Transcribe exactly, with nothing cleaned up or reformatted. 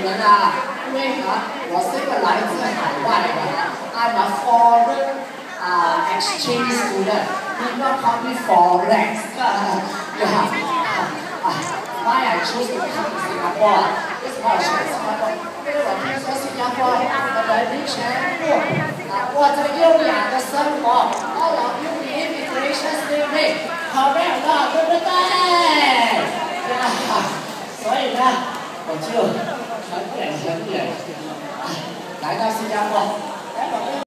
你们啊，因为啊，我是一个来自海外的，I'm a foreign 啊、uh, exchange student. People call me forex. yeah. Why I choose to come to Singapore? 为什么我选新加坡？因为我听说新加坡的人民全部啊过着优雅的生活 ，all of you the immigration still make correct 的，对不对？呀，所以呢，我就很远很远来到新加坡。